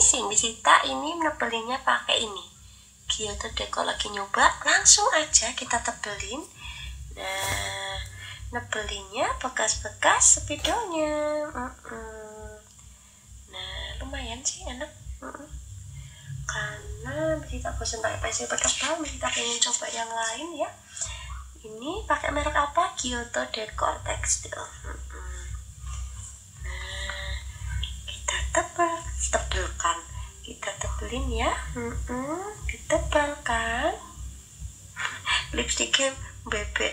finishing. Misita ini nebelinnya pakai ini Kyoto Decor lagi nyoba, langsung aja kita tebelin. Nah, nebelinnya bekas-bekas spidolnya. Nah, lumayan sih enak. Karena kita bosan pakai pensil bertebal, kita pengen coba yang lain ya. Ini pakai merek apa? Kyoto Decor Textile. Nah, kita tebelkan, kita tebelin ya. Ditebalkan. Lipstiknya bebek.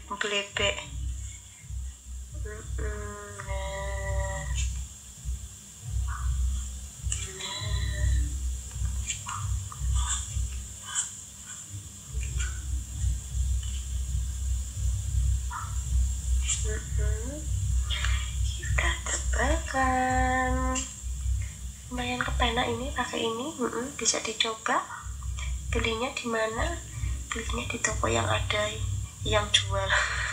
Kita tebalkan. Lumayan kepena ini pakai ini. Bisa dicoba. Belinya di mana? Belinya di toko yang ada yang jual.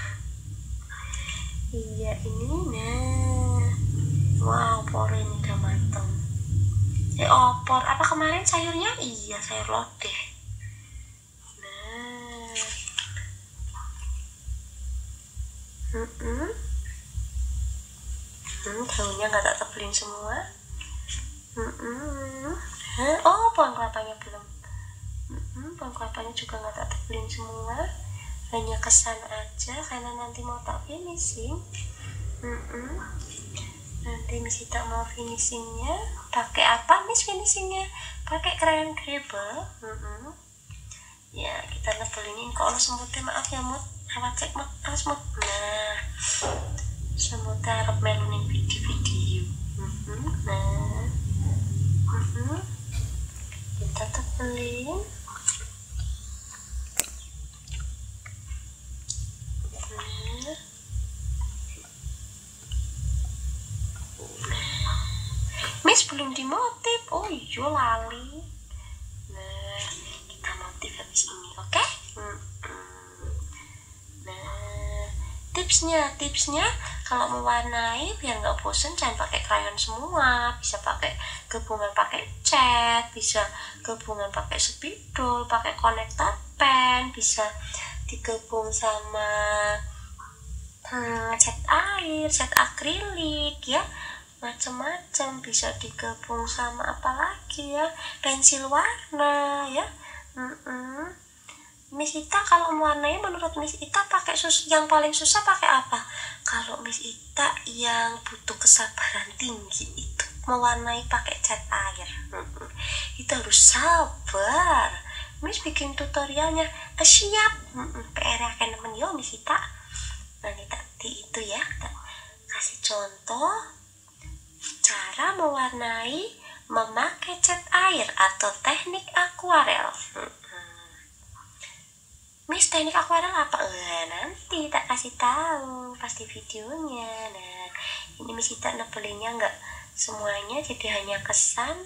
Iya ini. Nah, wow, opor ini udah mateng. Opor apa kemarin sayurnya? Iya, sayur lodeh. Daunnya nggak tak tebelin semua. Pohon kelapanya belum. Pohon kelapanya juga nggak tak tebelin semua, hanya kesan aja karena nanti mau tak finishing. Nanti Misita mau finishingnya pakai apa? Finishingnya pakai crayon grable. Ya, kita nebelinin. Kalau semutnya maaf ya Mut, awak cek Mut, awas Mut. Nah, semutnya harap melunin video. Nah, kita tebelin. Miss belum dimotif. Oh iya lali. Nah, kita motif habis ini, oke? Nah, tipsnya kalau mewarnai biar nggak bosen jangan pakai krayon semua. Bisa pakai gabungan, pakai cat, bisa gabungan pakai spidol, pakai konektor pen, bisa digabung sama cat air, cat akrilik ya. Macam-macam, bisa digabung sama apa lagi ya, pensil warna ya. Miss Ita kalau mewarnai, menurut Miss Ita pakai yang paling susah pakai apa? Kalau Miss Ita yang butuh kesabaran tinggi itu mewarnai pakai cat air. Itu harus sabar. Miss bikin tutorialnya siap. PR akan nemen yo Miss Ita. Nanti tadi itu ya, kasih contoh cara mewarnai memakai cat air atau teknik akuarel. Miss, teknik akuarel apa? Nanti tak kasih tahu pasti videonya. Nah, ini Miss Ita nebelinnya nggak semuanya, jadi hanya kesan.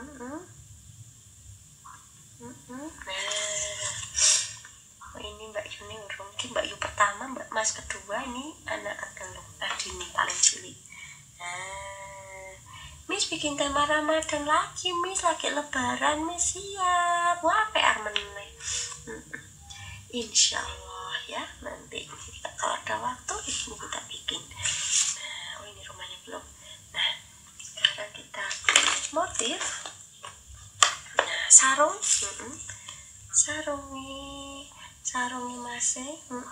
Nah, ini Mbak Yuni mungkin Mbak Yu pertama, Mbak Mas kedua, ini anak Adelung, Adini paling cilik. Miss bikin tema Ramadan lagi, Miss lagi lebaran, Miss siap. Wah, PR meneh. Insya Allah ya, nanti kita kalau ada waktu ini kita bikin. Nah, ini rumahnya belum. Nah, sekarang kita motif. Nah, sarung. Sarungnya masih.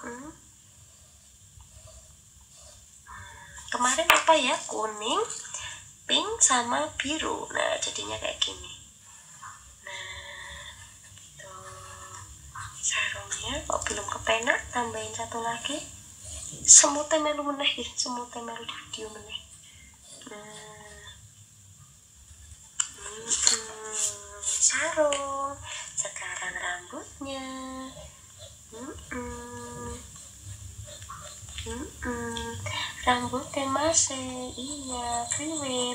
Kemarin apa ya, kuning, pink sama biru. Nah, jadinya kayak gini. Nah, tuh sarungnya kok belum kepena, tambahin satu lagi. Semutnya melu meneh, semutnya melu di video meneh. Sarung. Sekarang rambutnya. Rambutnya masih, iya, kriwil.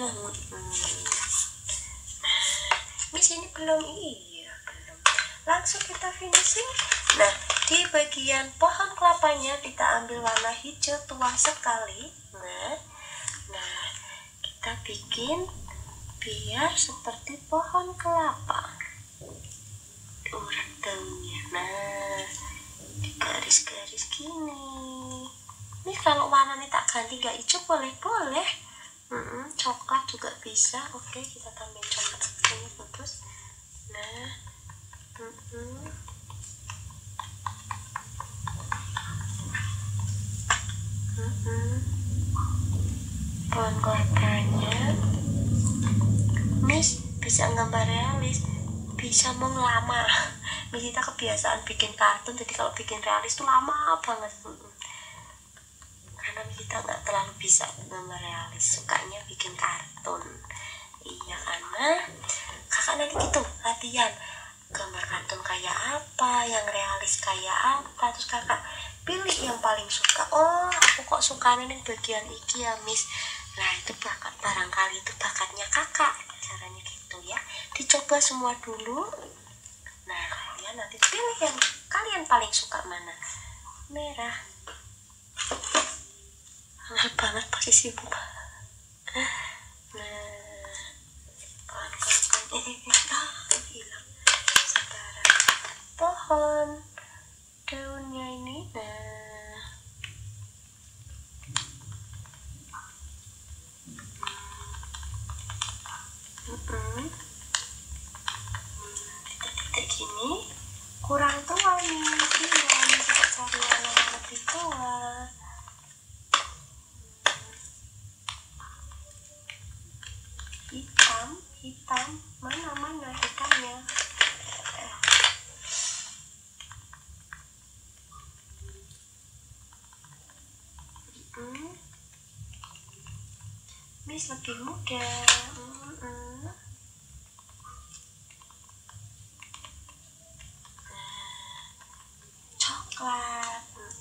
Miss ini belum, iya belum. Langsung kita finishing. Nah, di bagian pohon kelapanya kita ambil warna hijau tua sekali. Nah, kita bikin biar seperti pohon kelapa. Urat daunnya, nah di garis-garis gini. Ini kalau warnanya tak ganti gak hijau boleh. Coklat juga bisa. Oke, kita tambahin coklat seperti ini bagus. Nah, pohon kelapanya. Miss bisa gambar realis, bisa mau lama. Miss kita kebiasaan bikin kartun, jadi kalau bikin realis tuh lama banget. Karena kita nggak terlalu bisa gambar realis, sukanya bikin kartun. Iya, karena kakak nanti gitu latihan gambar kartun kayak apa, yang realis kayak apa, terus kakak pilih yang paling suka. Oh, aku kok suka nih bagian iki ya Miss. Nah, itu bakat, barangkali itu bakatnya kakak. Caranya gitu ya, dicoba semua dulu. Nah, kalian nanti pilih yang kalian paling suka mana. Merah. Hangat banget posisi buka. Nah, kawan-kawan hilang. Sekarang pohon daunnya ini. Nah, titik-titik gini kurang tua nih. Iya, kita cari warna yang lebih tua. Hitam mana hitamnya. Miss lebih muda. Coklat.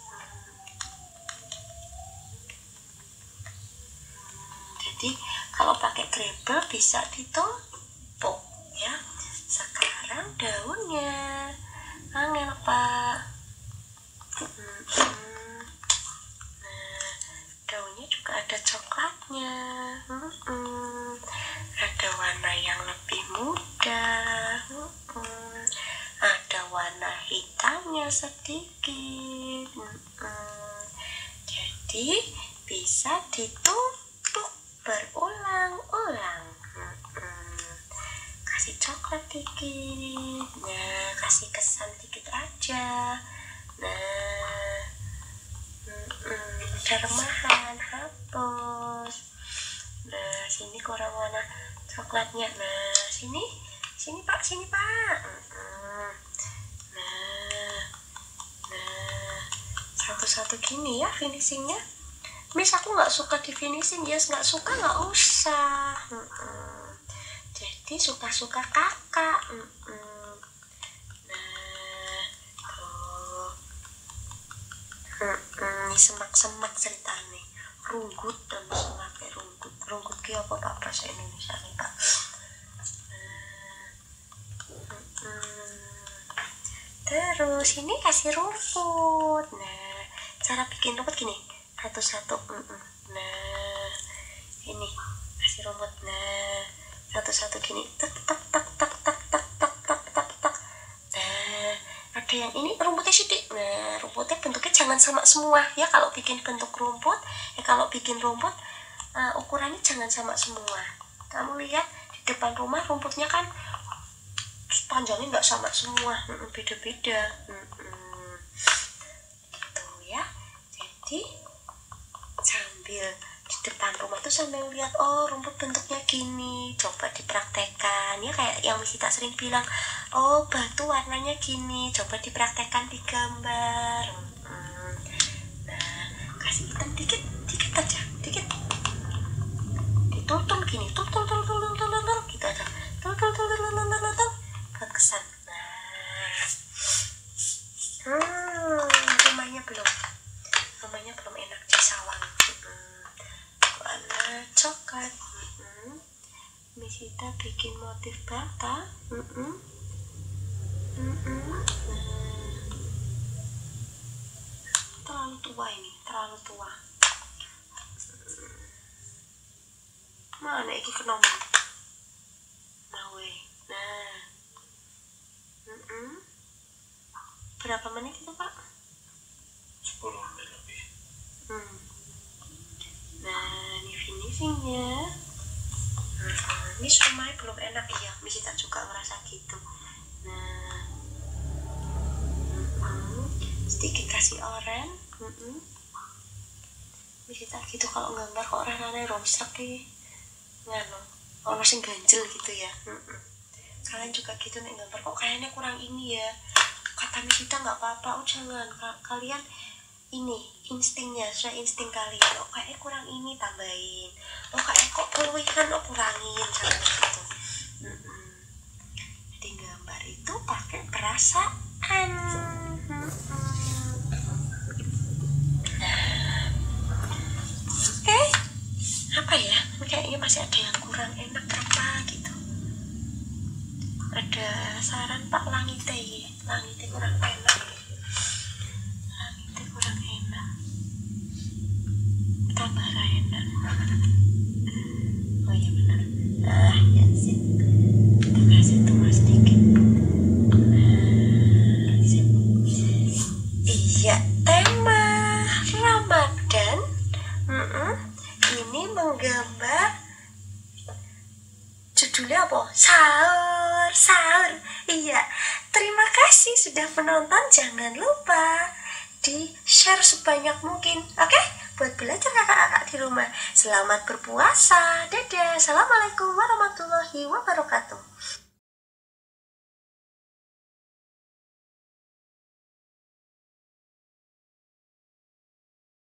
Jadi kalau pakai grebel bisa ditumpuk ya. Sekarang daunnya angin pak. Nah, daunnya juga ada coklatnya. Ada warna yang lebih muda. Ada warna hitamnya sedikit. Jadi bisa ditumpuk berulang-ulang. Kasih coklat dikit. Nah, kasih kesan dikit aja. Nah, dermahan hapus. Nah, sini kurang warna coklatnya. Nah, sini pak. Nah, satu-satu gini ya finishingnya. Miss aku nggak suka di finishing, yes nggak suka nggak usah. Jadi suka-suka kakak. Nah, tuh. Ini semak-semak ceritanya. Runggut dan semakai runggut ki apa pak bahasa Indonesia nih pak. Terus ini kasih rumput. Nah, cara bikin rumput gini, satu-satu. Nah, ini kasih rumput. Nah, satu-satu gini. Tak. Nah, ada yang ini rumputnya sidik. Nah, rumputnya bentuknya jangan sama semua ya. Kalau bikin bentuk rumput, ukurannya jangan sama semua. Kamu lihat di depan rumah rumputnya kan panjangnya nggak sama semua, beda-beda. Gitu ya. Jadi sambil di depan rumah tuh sambil lihat, oh rumput bentuknya gini, coba dipraktekkan ya, kayak yang Miss Ita sering bilang, oh batu warnanya gini, coba dipraktekkan di gambar. Nah, kasih hitam dikit aja, dikit ditutul gini, tutul gitu aja, tutul buat kesan. Nah, rumahnya belum enak di sawang. Warna coklat. Miss Ita bikin motif bata. Terlalu tua. Mana iki kenapa? gawe. Nah, berapa menit itu Pak? 10 menit lebih. Nah, ini finishingnya. Ini somai belum enak ya, Misita juga ngerasa gitu. Nah, sedikit kasih oren. Misita gitu kalau gambar kok rasanya rusak nih, nganu, ono sing ganjel gitu ya. Kalian juga gitu nih gambar kok kayaknya kurang ini ya. Kata Misita nggak apa-apa, jangan. Kalian ini instingnya, sesuai insting kalian. Oh kayaknya kurang ini, tambahin. Oh kayaknya kok keluihan, oh kurangin, jangan gitu. Jadi gambar itu pakai perasaan. Oke, apa ya? Kayaknya masih ada yang kurang enak apa gitu. Ada saran Pak, langitnya kurang enak. Langitnya kurang enak. Tambah enak. Oh iya benar. Nah, ya sip. Kita kasih tumbal sedikit. Nah, sip. Iya, tema Ramadan. Ini menggambar, judulnya apa? Sahur. Iya. Terima kasih sudah menonton. Jangan lupa di share sebanyak mungkin. Oke? Buat belajar kakak-kakak di rumah. Selamat berpuasa. Dadah. Assalamualaikum warahmatullahi wabarakatuh.